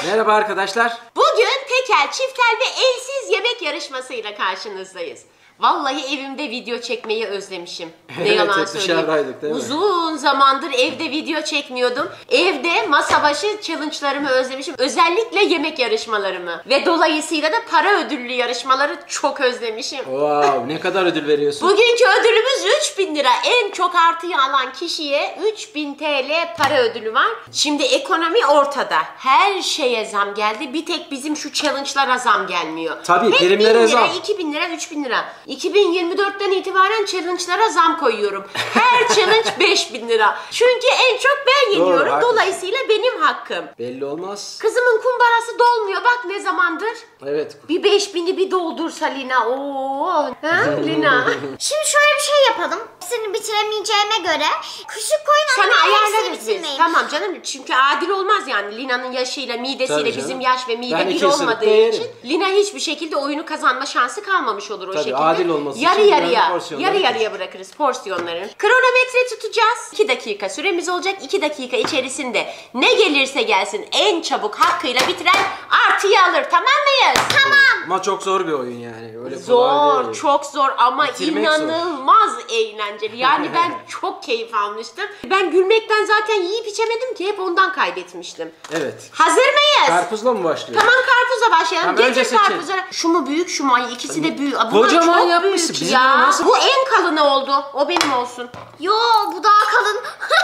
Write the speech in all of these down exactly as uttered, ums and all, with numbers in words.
Merhaba arkadaşlar. Bugün tekel, çiftel ve elsiz yemek yarışmasıyla karşınızdayız. Vallahi evimde video çekmeyi özlemişim. Ne yalan evet, dışarıdaydık değil mi? Uzun zamandır evde video çekmiyordum. Evde masa başı challenge'larımı özlemişim. Özellikle yemek yarışmalarımı. Ve dolayısıyla da para ödüllü yarışmaları çok özlemişim. Wow, ne kadar ödül veriyorsun? Bugünkü ödülümüz üç bin lira. En çok artıyı alan kişiye üç bin T L para ödülü var. Şimdi ekonomi ortada. Her şeye zam geldi. Bir tek bizim şu challenge'lara zam gelmiyor. Tabii, Hep primlere zam. iki bin lira, üç bin lira. iki bin yirmi dörtten itibaren challenge'lara zam koyuyorum. Her challenge beş bin lira. Çünkü en çok ben yeniyorum. Doğru, dolayısıyla benim hakkım. Belli olmaz. Kızımın kumbarası dolmuyor. Bak ne zamandır. Evet. Bir beş bini bir doldursa Lina. Oo, ha Lina. Şimdi şöyle bir şey yapalım. Hepsini bitiremeyeceğime göre küçük koyun Sana ama ayarlarız hepsini biz. bitirmeyeyim. Tamam canım, çünkü adil olmaz yani. Lina'nın yaşıyla, midesiyle Tabii bizim canım. yaş ve mide Ben bir iki ısırık olmadığı da yerim. için Lina hiçbir şekilde oyunu kazanma şansı kalmamış olur o Tabii, şekilde. adil olması yarı için yarıya, yani porsiyonları yarı yarıya küçük. bırakırız porsiyonların. Kronometre tutacağız. iki dakika süremiz olacak. iki dakika içerisinde ne gelirse gelsin en çabuk hakkıyla bitiren artıyı alır. Tamam mıyız? Tamam. Ama çok zor bir oyun yani. Öyle kolay Zor, değil. çok zor ama Bitirmek inanılmaz eğlenceli. Yani ben çok keyif almıştım. Ben gülmekten zaten yiyip içemedim ki, hep ondan kaybetmiştim. Evet. Hazır mıyız? Karpuzla mı başlıyor? Tamam, karpuzla başlayalım. Tamam, önce Getir seçelim. karpuzları. Şu mu büyük, şu mu? Ay, ikisi de büyük. Bunlar Kocaman çok yapmışsın. büyük Bizim ya. nasıl- Bu en kalını oldu. O benim olsun. Yo, bu daha kalın.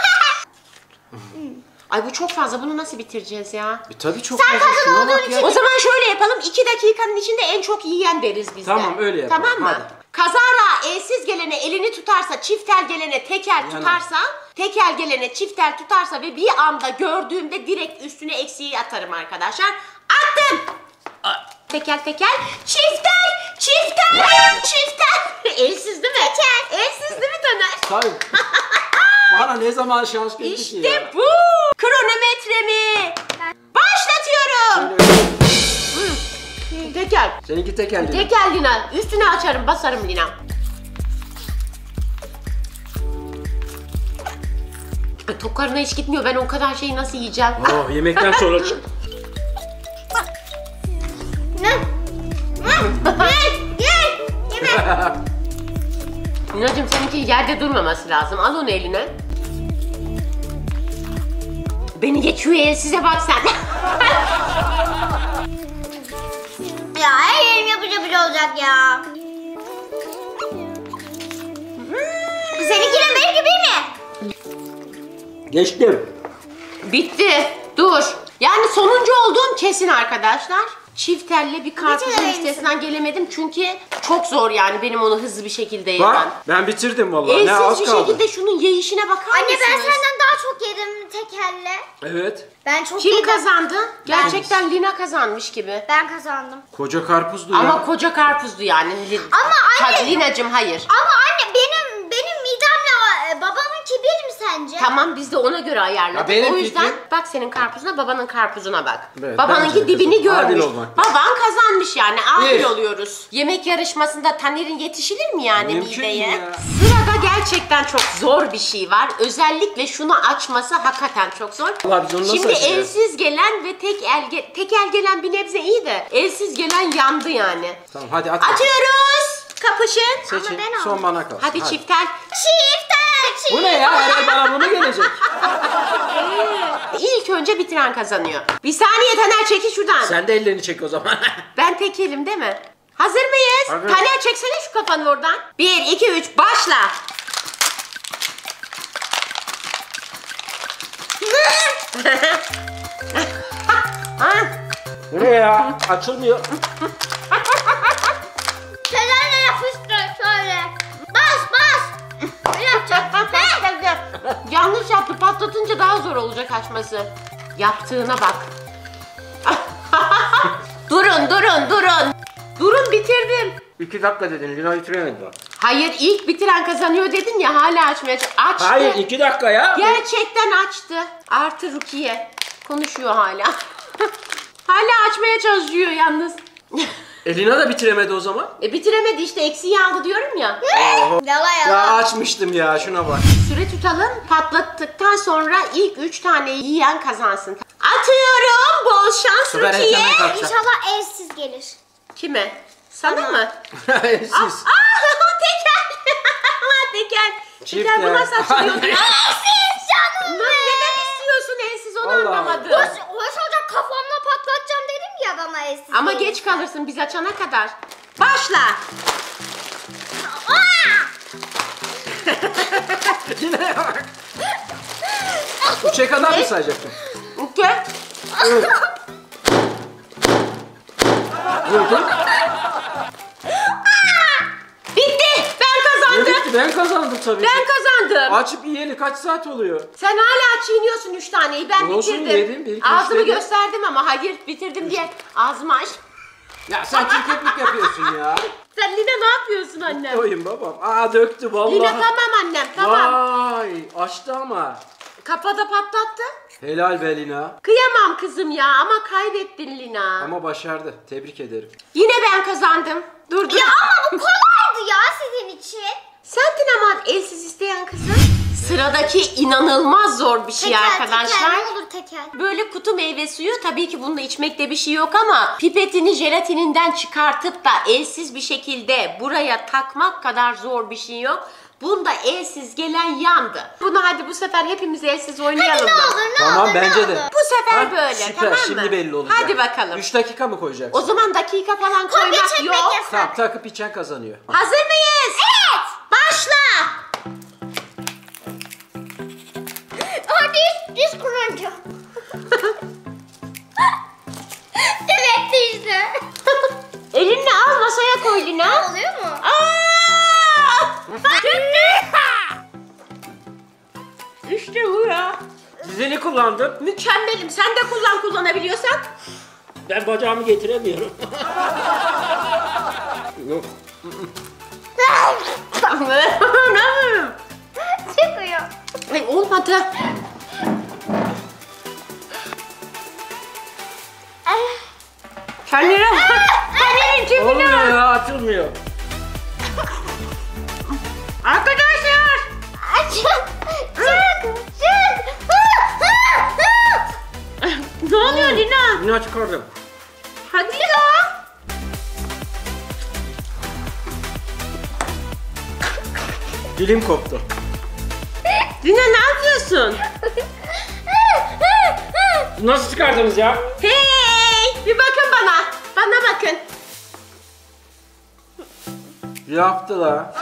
Ay bu çok fazla. Bunu nasıl bitireceğiz ya? E, tabii çok Sen fazla. kadın Şuna olduğun bak ya. için- O zaman şöyle yapalım. iki dakikanın içinde en çok yiyen deriz biz de. Tamam, öyle yapalım. Tamam mı? Hadi. Kazara elsiz gelene elini tutarsa, çiftel gelene tekel tutarsa, tekel gelene çiftel tutarsa ve bir anda gördüğümde direkt üstüne eksiği atarım arkadaşlar. Attım. Tekel tekel, çiftel, çiftel, çiftel. Elsiz değil mi? Tekel. Elsiz değil mi Taner? Tabii. Bana ne zaman şans geldi ki İşte ya. bu. Kronometremi başlatıyorum. Şöyle- Tekel. Seninki tekel değil. Tekel Lina. Üstüne açarım, basarım Lina. Ay, tok karnına hiç gitmiyor. Ben o kadar şeyi nasıl yiyeceğim? Oh, yemekten sonra. Ne? Gel, yeme. Lina'cığım, seninki yerde durmaması lazım. Al onu eline. Beni geçiyor el, size bak sen. Ya her yerim yapıcı bir olacak ya. Seninkiyle benim gibi mi? Geçtim. Bitti. Dur. Yani sonuncu olduğum kesin arkadaşlar. Çiftelle bir karpuzun Bitirelim. üstesinden gelemedim çünkü çok zor yani benim onu hızlı bir şekilde yemem. Bak, ben bitirdim vallahi. Ne az Elsiz bir kaldı. şekilde şunun yiyişine bakar Anne mısınız? ben senden daha çok yedim tekelle. Evet. Ben çok Kim yedim. kazandı? Gerçekten Lina kazanmış gibi. Ben kazandım. Koca karpuzdu ya. Ama koca karpuzdu yani. Ama anne- Ha, Lina'cığım hayır. Ama anne benim benim midemle e, babamınki bir mi sence? Tamam, biz de ona göre ayarladık. Ya benim O yüzden fikrim- bak senin karpuzuna, babanın karpuzuna bak. Evet, Babanınki bence de dibini kızım. Adil görmüş. olmak. Baban kazanmış yani. Adil Bir. oluyoruz. Yemek yarışmasında Taner'in yetişilir mi yani Mümkün mideye? mü ya? Sırada gerçekten çok zor bir şey var. Özellikle şunu açması hakikaten çok zor. Vallahi biz onu nasıl Şimdi açacağız? elsiz gelen ve tek el ge- tek el gelen bir nebze iyi de elsiz gelen yandı yani. Tamam, hadi at. Açıyoruz. Kapışın. Seçin. ben Son aldım. bana kalsın. Hadi, çiftel. Çiftel çift. Bu ne ya? Herhalde bana bunu gelecek. İlk önce bitiren kazanıyor. Bir saniye Taner, çekil şuradan. Sen de ellerini çek o zaman. Ben tekelim değil mi? Hazır mıyız? Hazır. Taner, çeksene şu kafanı oradan. Bir, iki, üç, başla. Ha? Bu ne ya? Açılmıyor. Şöyle yapıştır şöyle. Bas bas. Böyle yapacağım. Yanlış yaptı. Patlatınca daha zor olacak açması. Yaptığına bak. Durun, durun, durun. Durun, bitirdim. İki dakika dedin. Lina bitiremedi bak. Hayır, ilk bitiren kazanıyor dedin ya, hala açmaya çalış- Açtı. Hayır, iki dakika ya. Gerçekten açtı. Artı Rukiye. Konuşuyor hala. Hala açmaya çalışıyor yalnız. E, Lina da bitiremedi o zaman. E bitiremedi işte, eksiği aldı diyorum ya. Yala Ya yala. açmıştım ya, şuna bak. Süre tutalım. Patlattıktan sonra ilk üç tane yiyen kazansın. At Atıyorum. Bol şans Süper Rukiye. hemen kalkacak. İnşallah evsiz gelir. Kime? Sana Bana. mı? Siz. Aa, teker. Teker. Çift Teker bu ya. nasıl açılıyordu ya? Evsiz canım Lan neden istiyorsun elsiz onu Allah anlamadım. Allah. Hoş olacak kafamla patlatacağım dedim ya bana evsiz Ama gelir. geç kalırsın biz açana kadar. Başla. Yine bak. Üçe kadar mı sayacaktın? Okey. Evet. Vurdun. Bitti. Ben Ne kazandım. bitti? Ben kazandım tabii ki. Ben kazandım. Açıp yiyeli kaç saat oluyor? Sen hala çiğniyorsun üç taneyi. Ben Olsun, bitirdim. yedim, bir iki, üç Ağzımı dedim. gösterdim ama hayır bitirdim diye ağzımı aç. Ya sen çirkeflik yapıyorsun ya. Sen Lina ne yapıyorsun annem? Koyun babam. Aa döktü vallahi. Lina tamam annem tamam. Vay açtı ama. Kafada patlattı. Helal be Lina. Kıyamam kızım ya ama kaybettin Lina. Ama başardı. Tebrik ederim. Yine ben kazandım. Dur dur. Ya ama bu kolaydı ya sizin için. Sendin ama elsiz isteyen kızım. Sıradaki inanılmaz zor bir şey Teker arkadaşlar. teker ne olur teker. Böyle kutu meyve suyu, tabii ki bununla içmekte bir şey yok ama pipetini jelatininden çıkartıp da elsiz bir şekilde buraya takmak kadar zor bir şey yok. Bunda elsiz gelen yandı. Bunu hadi bu sefer hepimiz elsiz oynayalım Ne mı? olur ne Tamam, olur bence ne de. olur. Bu sefer Ha, böyle süper, tamam mı? şimdi belli olacak. Hadi bakalım. üç dakika mı koyacaksın? O zaman dakika falan Kopya koymak çekmek yok. yasak. Tamam, takıp içen kazanıyor. Hazır mıyız? Evet. Başla. Oh, this, this crunchy. Evet işte. Elinle al masaya koy Lina. Oluyor mu? Aa! İşte bu ya. Dizini kullandım. Mükemmelim. Sen de kullan kullanabiliyorsan. Ben bacağımı getiremiyorum. Yok. Çıkıyor. Ay, olmadı. Kendine bak. Kendinin cebine Olmuyor bak. ya, atılmıyor. Arkadaşlar. Çık. Çık. Çık. Ne oluyor Lina? Lina çıkardım. Hadi ya. Dilim koptu. Lina ne yapıyorsun? Nasıl çıkardınız ya? Hey! Bir bakın bana. Bana bakın. Yaptı la.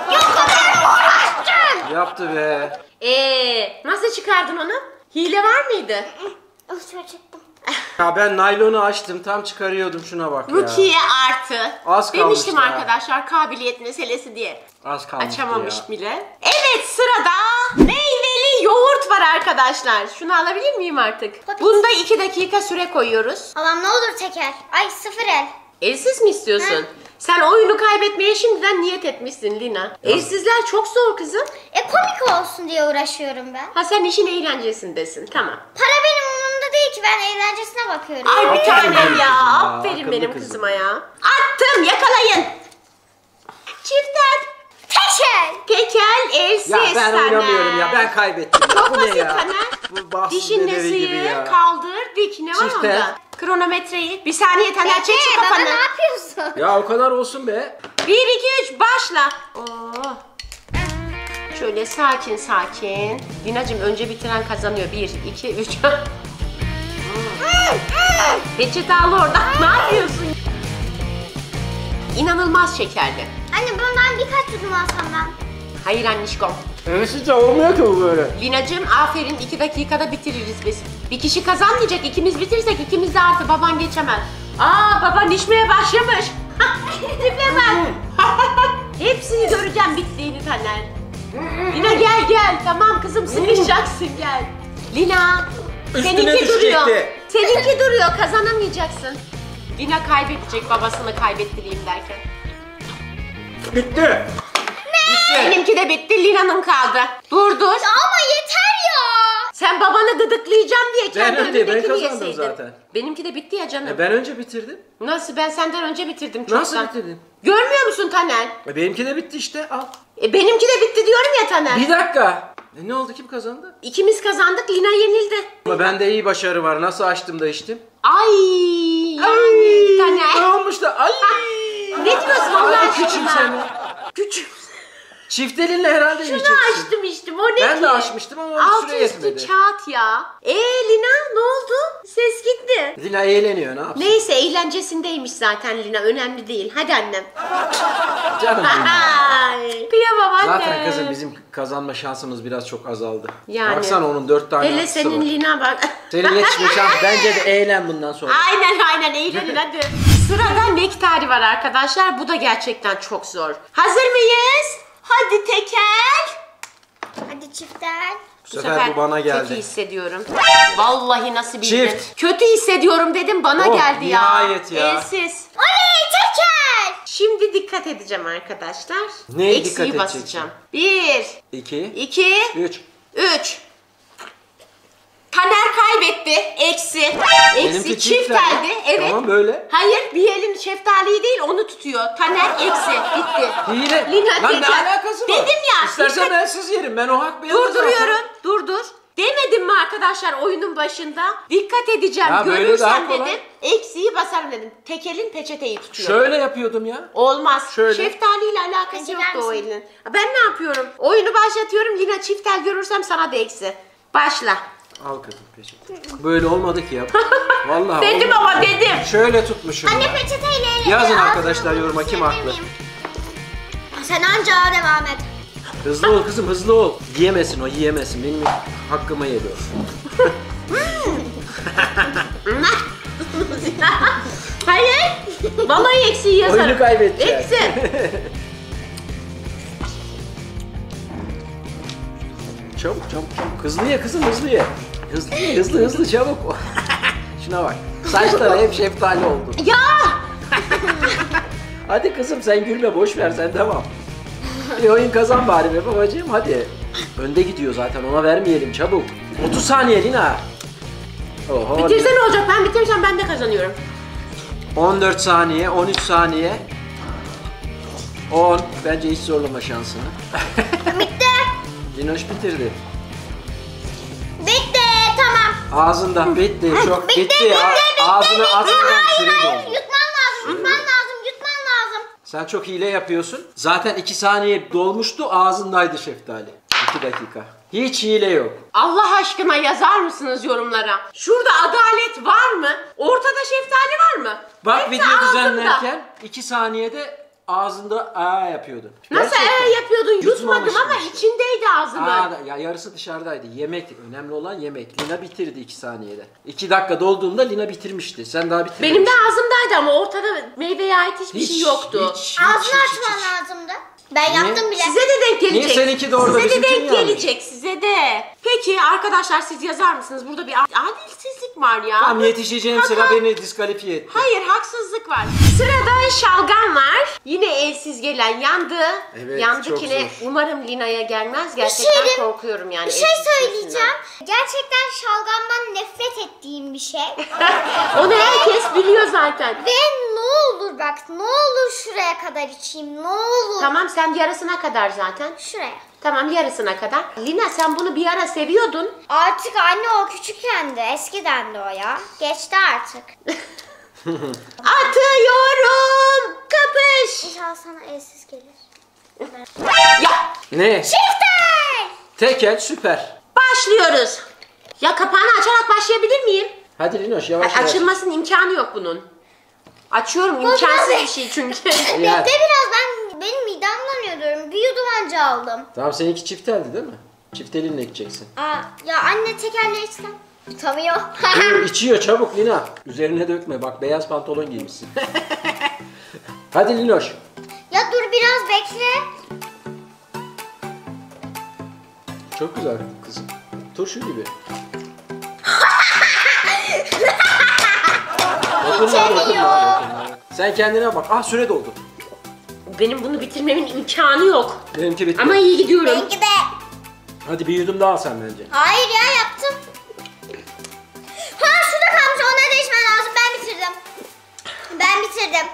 Yaptı be. Ee, nasıl çıkardın onu? Hile var mıydı? Uçuyor çıktım. Ya ben naylonu açtım, tam çıkarıyordum, şuna bak ya. Rukiye artı. Az kalmıştı Demiştim ya. arkadaşlar kabiliyet meselesi diye. Az kalmıştı Açamamış ya. bile. Evet, sırada meyveli yoğurt var arkadaşlar. Şunu alabilir miyim artık? Tabii. Bunda iki dakika süre koyuyoruz. Allah'ım ne olur teker. Ay sıfır el. Elsiz mi istiyorsun? Hı. Sen oyunu kaybetmeye şimdiden niyet etmişsin Lina. Elsizler çok zor kızım. E komik olsun diye uğraşıyorum ben. Ha, sen işin eğlencesindesin, tamam. Para benim umurumda değil ki, ben eğlencesine bakıyorum. Ay bir Aferin tanem benim ya. kızıma, Aferin akıllı benim kızım. kızıma ya. Attım, yakalayın. Çiftel. Teker. Tekel elsiz Ya ben Taner. oynamıyorum ya, ben kaybettim. Çok Bu ne basit ya? Taner. Bu bahtsız Dişin dedevi gibi nesiyi ya. kaldır, dik, ne var Çiftel. onda? Kronometreyi. Bir saniye Taner, çek şu Teker baba kafanı. ne yapıyorsun? Ya o kadar olsun be. Bir, iki, üç, başla. Oo. Şöyle sakin sakin. Lina'cığım önce bitiren kazanıyor. Bir, iki, üç. Peçete al orada. Ne yapıyorsun? İnanılmaz şekerli. Anne bundan birkaç yudum alsam ben. Hayır annişkom. Öylesiz de olmuyor ki bu böyle. Lina'cığım aferin, iki dakikada bitiririz biz. Bir kişi kazanmayacak, ikimiz bitirirsek ikimiz de artı, baban geçemez. Aa, baban içmeye başlamış. Tipe bak. Hepsini göreceğim bittiğini Taner. Lina gel gel, tamam kızım sıkışacaksın gel. Lina, Üstüne seninki duruyor. düşecekti. Seninki duruyor, kazanamayacaksın. Lina kaybedecek babasını kaybettireyim derken. Bitti. Bitti. Benimki de bitti, Lina'nın kaldı. Dur dur. Ama yeter ya. Sen babanı gıdıklayacağım diye kendi Ben önce, ben önündekini kazandım yeseydin. zaten. Benimki de bitti ya canım. E ben önce bitirdim. Nasıl, ben senden önce bitirdim çoktan. Nasıl bitirdin? Görmüyor musun Taner? E benimki de bitti işte, al. E benimki de bitti diyorum ya Taner. Bir dakika. E ne oldu, kim kazandı? İkimiz kazandık, Lina yenildi. Ama bende iyi başarı var. Nasıl açtım da içtim? Ay yani Taner. Ne olmuş da? Ay. Ne diyorsun Allah Ay aşkına? küçüm seni. Küçüm. Çift elinle herhalde Şunu yiyeceksin. açtım içtim, o ne Ben ki? de açmıştım ama Alt süre üstü yetmedi. kağıt ya. Eee Lina ne oldu? Ses gitti. Lina eğleniyor, ne yapsın? Neyse eğlencesindeymiş zaten Lina, önemli değil. Hadi annem. Canım benim. Ay, kıyamam anne. Zaten kızım bizim kazanma şansımız biraz çok azaldı. Yani. Baksana onun dört tane Hele artısı senin var. Lina bak. Senin yetişme şansı. Bence de eğlen bundan sonra. Aynen aynen eğlenin hadi. Sırada nektari var arkadaşlar. Bu da gerçekten çok zor. Hazır mıyız? Hadi tekel. Hadi çiftel. Bu sefer bu bana geldi. Kötü hissediyorum. Vallahi nasıl bildin? Çift. Kötü hissediyorum dedim, bana Oh, geldi ya. nihayet ya. Elsiz. Oley tekel. Şimdi dikkat edeceğim arkadaşlar. Neye Eksiği dikkat edeceksin? basacağım. Bir, İki. iki, Üç. üç. Taner kaybetti. Eksi. Eksi. Benimki Çift çift tane. geldi. Evet. Tamam böyle. Hayır, bir elin şeftaliyi değil onu tutuyor. Taner eksi. Bitti. Hile. Lina Lan ne teker. alakası var? Dedim ya. İstersen dikkat- ben siz yerim. Ben o hak benim Durduruyorum. Dur dur. Demedim mi arkadaşlar oyunun başında? Dikkat edeceğim. Ya böyle Görürsem daha kolay. dedim. Eksiği basarım dedim. Tekelin peçeteyi tutuyor. Şöyle yapıyordum ya. Olmaz. Şöyle. Şeftaliyle alakası Hadi yoktu ver o misin? elin. Ben ne yapıyorum? Oyunu başlatıyorum. Lina çiftel görürsem sana da eksi. Başla. Al kızım peçete. Böyle olmadı ki ya. Vallahi Dedim olmadı. ama dedim. Şöyle tutmuşum Anne ya. peçeteyle. Yazın ağzına arkadaşlar yoruma vurmuş, kim ne haklı? bileyim. Sen anca devam et. Hızlı ol kızım, hızlı ol. Yiyemesin o, yiyemesin. Benim hakkımı yedi o. Hayır. Vallahi eksiği yazarım. Oyunu kaybedeceğim. Eksi. Çabuk çabuk çabuk. Hızlı ye kızım, hızlı ye. Hızlı ye, hızlı hızlı çabuk. Şuna bak. Saçları hep şeftali oldu. Ya. Hadi kızım sen gülme, boş ver, sen devam. Bir oyun kazan bari be babacığım, hadi. Önde gidiyor zaten, ona vermeyelim, çabuk. otuz saniye Lina. Oho. Bitirse ne olacak? Ben bitirirsem ben de kazanıyorum. on dört saniye, on üç saniye. on. Bence hiç zorlama şansını. Bitti. Linoş bitirdi. Bitti. Tamam. Ağzından bitti, çok Bitti, bitti. bitti, A- bitti, Ağzına bitti. atmadan Hayır, süre hayır. doldu. Yutman lazım, yutman lazım, yutman lazım. Sen çok hile yapıyorsun. Zaten iki saniye dolmuştu, ağzındaydı şeftali. iki dakika. Hiç hile yok. Allah aşkına yazar mısınız yorumlara? Şurada adalet var mı? Ortada şeftali var mı? Bak Hepsi video ağzında. düzenlerken iki saniyede ağzında aa yapıyordun. Nasıl Gerçekten. ee yapıyordun? Yutmadım Yutmamıştın ama işte. içindeydi ağzımın. Aa, da- ya yarısı dışarıdaydı. Yemek, önemli olan yemek. Lina bitirdi iki saniyede. iki dakika dolduğunda Lina bitirmişti. Sen daha bitirmemiştin. Benim de ağzımdaydı ama ortada meyveye ait hiçbir Hiç, şey yoktu. Hiç, hiç, Ağzını hiç, hiç, açman hiç. lazımdı. Ben Niye? yaptım bile. Size de denk gelecek. Niye seninki de orada, Size de bizimki denk mi yanlış? gelecek size de. Peki arkadaşlar siz yazar mısınız? Burada bir adilsizlik var ya. Tam yetişeceğim Hata- sıra beni diskalifiye etti. Hayır haksızlık var. Sırada şalgam var. Yine elsiz gelen yandı. Evet, Yandakine çok zor. umarım Lina'ya gelmez. Gerçekten şey diyeyim- korkuyorum yani. Bir şey elsiz söyleyeceğim. sesinden. Gerçekten şalgamdan nefret ettiğim bir şey. Onu herkes biliyor zaten. Ve ne olur bak, ne olur şuraya kadar içeyim, ne olur. Tamam sen yarısına kadar zaten. Şuraya. Tamam yarısına kadar. Lina sen bunu bir ara seviyordun. Artık anne o küçükken de, eskiden de o ya. Geçti artık. Atıyorum. Kapış. İnşallah sana elsiz gelir. Ya Ne? Çiftel! Tekel süper. başlıyoruz. Ya kapağını açarak başlayabilir miyim? Hadi Linoş yavaş yavaş. Açılmasının imkanı yok bunun. Açıyorum imkansız bir şey çünkü. Yani. Bekle biraz, ben benim midem bulanıyor diyorum. Bir yudum anca aldım. Tamam seninki çifteldi değil mi? Çiftelinle içeceksin. Aa, ya anne tekerle içsem. Yutamıyor. Dur, içiyor çabuk Lina. Üzerine dökme bak, beyaz pantolon giymişsin. Hadi Linoş. Ya dur biraz bekle. Çok güzel kızım. Turşu gibi. Dokunma, İçemiyor. dokunma, dokunma. Sen kendine bak. Ah süre doldu. Benim bunu bitirmemin imkanı yok. Benimki bitti. Ama iyi gidiyorum. Benimki de. Hadi bir yudum daha al sen bence. Hayır ya, yaptım. Ha şurada kalmış, onları da içmen lazım. Ben bitirdim. Ben bitirdim.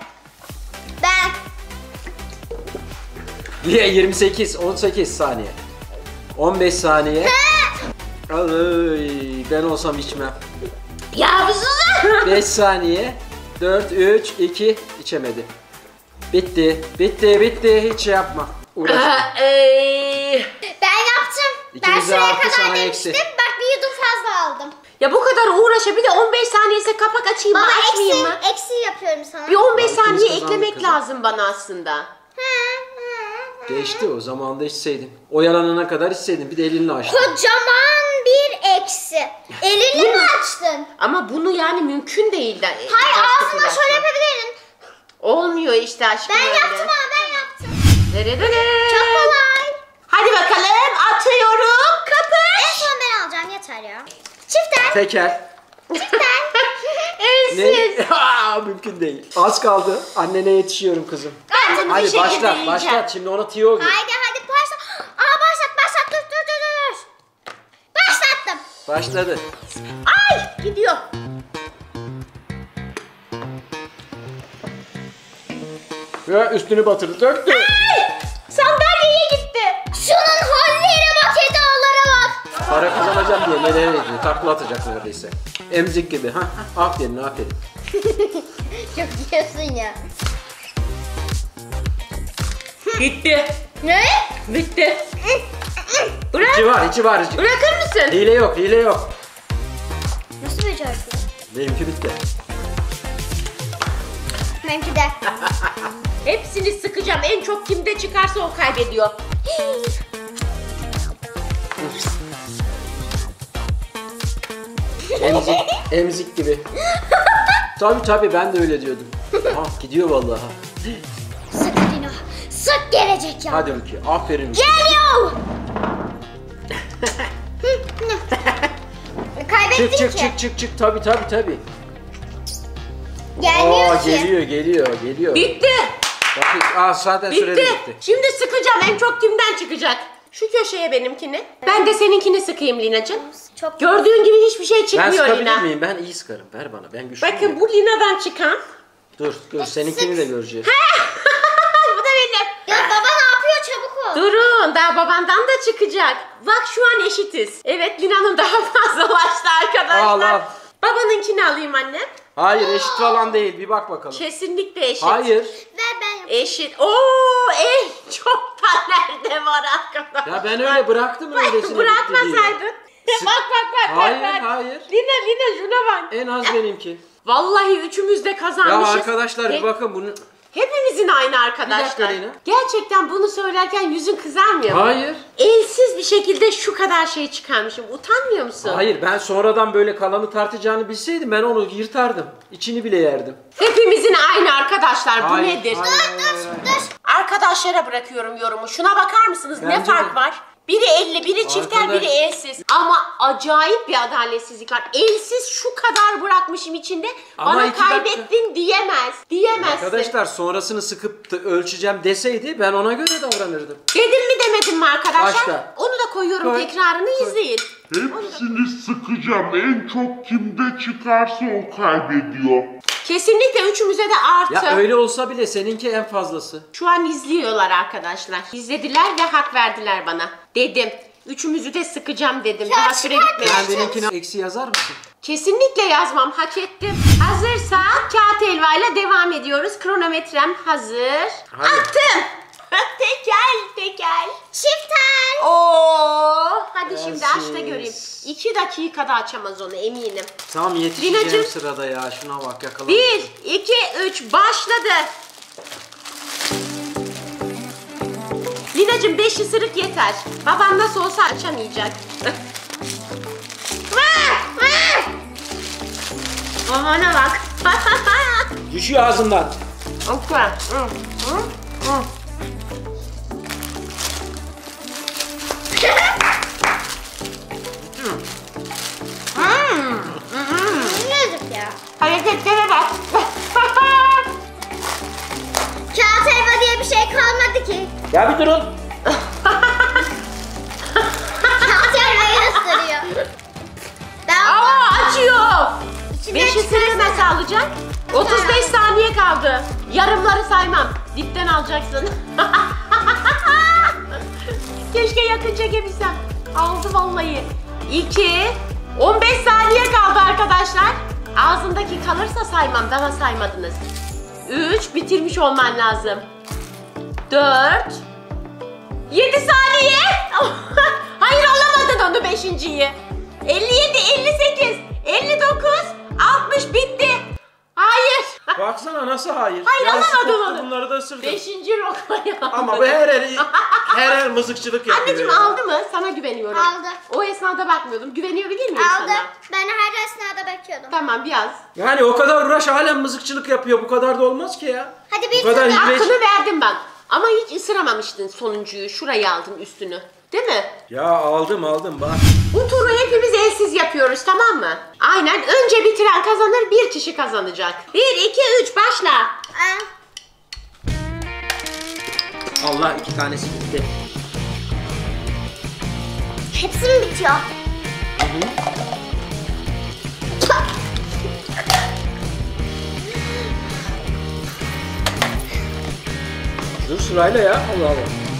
Ben. Diye yirmi sekiz, on sekiz saniye. on beş saniye. Ay, ben olsam içmem. Ya bir sus. beş saniye. dört, üç, iki. İçemedi. Bitti. Bitti, bitti. Hiç şey yapma. Uğraşma. Ee, Ben yaptım. Ben İkimize şuraya artı, kadar sana demiştim. eksi. Bak bir yudum fazla aldım. ya bu kadar uğraşa bir de on beş saniyese kapak açayım mı Baba açmayayım eksi, mı? eksi yapıyorum sana. Bir on beş Ya, ikimiz saniye kazandık eklemek kızım. lazım bana aslında. Hı, hı, hı. Geçti o zaman da içseydin. Oyalanana kadar içseydin. Bir de elinle açtın. Kocaman bir eksi. Elini mi açtın? Ama bunu yani mümkün değil de. Hayır başka ağzına türlü şöyle açmak. yapabilirdin. Olmuyor işte aşkım Ben öyle. yaptım ama ben yaptım. Dırırırı. Çok kolay. Hadi bakalım atıyorum. Kapış. En son ben alacağım yeter ya. Çifter. Teker. Çifter. Ne? Elsiz. Aa, mümkün değil. Az kaldı. Annene yetişiyorum kızım. Ben bunu bir Hadi şekilde başlat, yiyeceğim. başlat. Şimdi ona tiyo gir. Haydi hadi başlat. Aa başlat başlat dur dur dur dur. Başlattım. Başladı. Ay gidiyor. Ve üstünü batırdı. Döktü. Sandalyeye gitti. Şunun halleri bak Eda'lara bak. Para kazanacağım diye nereye gidiyor? Takla atacak neredeyse. Emzik gibi. Ha, aferin, aferin. Çok yiyorsun ya. Gitti. Ne? Bitti. Bırak. İçi var, içi var. içi. Bırakır mısın? Hile yok, hile yok. Nasıl becerdin? Benimki bitti. Benimki de. Hepsini sıkacağım. En çok kimde çıkarsa o kaybediyor. Emzik, emzik gibi. Tabii tabii ben de öyle diyordum. Ha, gidiyor vallahi. Sık Lina. Sık gelecek ya. Hadi Ruki, aferin. Geliyor. Kaybettin Çık çık ki. çık çık çık tabii tabii tabii. Gelmiyor Aa, ki. geliyor geliyor geliyor. Bitti. Bakın, aa zaten süre Bitti. bitti. Şimdi sıkacağım. En çok kimden çıkacak? Şu köşeye benimkini. Ben de seninkini sıkayım Lina'cığım. Çok Gördüğün gibi hiçbir şey Ben çıkmıyor sıkabilir Lina. miyim? Ben iyi sıkarım. Ver bana. Ben güçlüyüm. Bakın bu Lina'dan çıkan. Dur dur seninkini de göreceğiz. Bu da benim. Ya baba ne yapıyor çabuk ol. Durun daha babandan da çıkacak. Bak şu an eşitiz. Evet Lina'nın daha fazlalaştı arkadaşlar. Al, al. Babanınkini alayım anne. Hayır eşit falan değil. Bir bak bakalım. Kesinlikle eşit. Hayır. Ver ben yapayım. Eşit. Oo en çok da nerede var arkadaşlar. Ya ben öyle bıraktım öylesine bitti diye. Bırakmasaydın. Sık- bak bak bak. Hayır, bak, bak. hayır. Lina Lina şuna bak. En az benimki. Vallahi üçümüz de Ya kazanmışız. arkadaşlar He- bir bakın bunu. Hepimizin aynı arkadaşlar. Bir dakika Lina. Gerçekten bunu söylerken yüzün kızarmıyor mu? Hayır. Elsiz bir şekilde şu kadar şey çıkarmışım. Utanmıyor musun? Hayır ben sonradan böyle kalanı tartacağını bilseydim ben onu yırtardım. İçini bile yerdim. Hepimizin aynı arkadaşlar. Bu Hayır, nedir? hayır, hayır, hayır, hayır. Arkadaşlara bırakıyorum yorumu. Şuna bakar mısınız? ne Bence fark de. var? Biri elli, biri çifter, Arkadaş- biri elsiz. Ama acayip bir adaletsizlik var. Elsiz şu kadar bırakmışım içinde. Ama bana iki dakika- kaybettin diyemez. Diyemezsin. Arkadaşlar sonrasını sıkıp da ölçeceğim deseydi ben ona göre davranırdım. Dedim mi demedim mi arkadaşlar? Başla. Onu da koyuyorum Koy. tekrarını izleyin. Hepsini sıkacağım. En çok kimde çıkarsa o kaybediyor. Kesinlikle üçümüze de artı. Ya öyle olsa bile seninki en fazlası. Şu an izliyorlar arkadaşlar. İzlediler ve hak verdiler bana. Dedim. Üçümüzü de sıkacağım dedim. Daha süre bitmedi. Sen benimkine eksi yazar mısın? Kesinlikle yazmam. Hak ettim. Hazırsa kağıt helvayla devam ediyoruz. Kronometrem hazır. Hadi. Attım. tekel tekel. Çifter. Oo, hadi şimdi aç da Yersiz. göreyim. İki dakikada açamaz onu eminim. Tam yetişeceğim Linacığım. sırada ya. Şuna bak yakaladım. Bir, iki, üç başladı. Linacığım beş ısırık yeter. Babam nasıl olsa açamayacak. Aman bak. Düşüyor ağzından. Okey. Hı, hı, hı. Ne yazık ya. Hareketlere bak. Kağıt helva diye bir şey kalmadı ki. Ya bir durun. Kağıt helvayı ısırıyor. Ben Aa açıyor. İçinden Beş ısırığı nasıl alacak? otuz beş saniye kaldı. Yarımları saymam. Dipten alacaksın. Keşke yakın çekebilsem. Aldı vallahi. iki. on beş saniye kaldı arkadaşlar. Ağzındaki kalırsa saymam. Daha saymadınız. üç. Bitirmiş olman lazım. dört. yedi saniye. Hayır alamadın onu beşinciyi. elli yedi, elli sekiz, elli dokuz, altmış bitti. Hayır. Baksana nasıl hayır? Hayır, Yarısı alamadın koptu, onu. bunları da ısırdım. Beşinci lokmayı aldı. Ama bu her her, her her mızıkçılık yapıyor. Anneciğim ya. aldı mı? Sana güveniyorum. Aldı. O esnada bakmıyordum. Güveniyor muyum Aldı. sana? Ben her esnada bakıyordum. Tamam biraz. Yani o kadar uğraş halen mızıkçılık yapıyor. Bu kadar da olmaz ki ya. Hadi bir Bu kadar tur daha. hile- Hakkını verdim ben. Ama hiç ısıramamıştın sonuncuyu. Şurayı aldın üstünü. Değil mi? Ya aldım aldım bak. Bu turu hepimiz elsiz yapıyoruz, tamam mı? Aynen. Önce bitiren kazanır, bir kişi kazanacak. Bir, iki, üç, başla. Aa, Allah iki tanesi gitti. hepsi mi bitiyor? Dur sırayla ya. Allah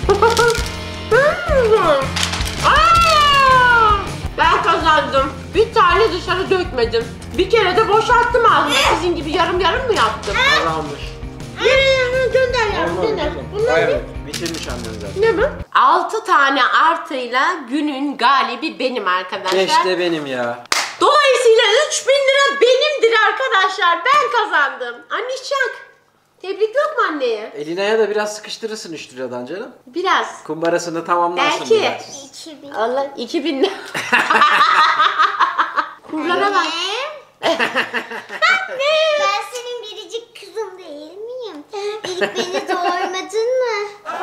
Allah. Aa! Ben kazandım. Bir tane dışarı dökmedim. Bir kere de boşalttım ağzımı. Sizin gibi yarım yarım mı yaptım? Kazanmış. Gönder yavrum, Olmaz gönder. kızım. Bunlar Vay ne? be, bitirmiş annen zaten. Ne bu? altı tane artıyla günün galibi benim arkadaşlar. İşte benim ya. Dolayısıyla üç bin lira benimdir arkadaşlar. Ben kazandım. Anneşak. Tebrik yok mu anneye? Elina'ya da biraz sıkıştırırsın üç liradan canım. Biraz. Kumbarasını tamamlarsın Belki. biraz. iki bin. Allah iki bin lira. Kurlara bak. Ben senin biricik kızın değil miyim? İlk beni doğurmadın mı?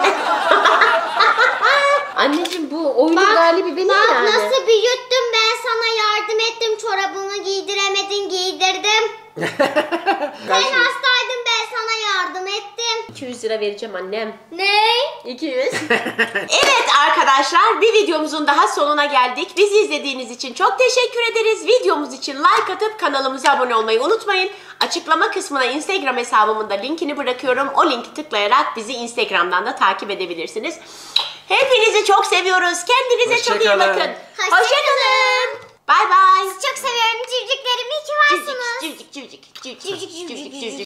Anneciğim bu oyunun Bak, galibi benim bak yani. nasıl büyüttüm, ben sana yardım ettim, çorabını giydiremedin, giydirdim. Sen hastaydın, ben sana yardım ettim. iki yüz lira vereceğim annem. Ne? iki yüz. Evet arkadaşlar, bir videomuzun daha sonuna geldik. Bizi izlediğiniz için çok teşekkür ederiz. Videomuz için like atıp kanalımıza abone olmayı unutmayın. Açıklama kısmına Instagram hesabımın da linkini bırakıyorum. O linki tıklayarak bizi Instagram'dan da takip edebilirsiniz. Hepinizi çok seviyoruz. Kendinize çok iyi Hoşça kalın. bakın. Hoşça Hoşçakalın. Bay bay. Çok seviyorum civciklerimi, iyi ki varsınız. Civcik civcik civcik civcik civcik civcik civcik.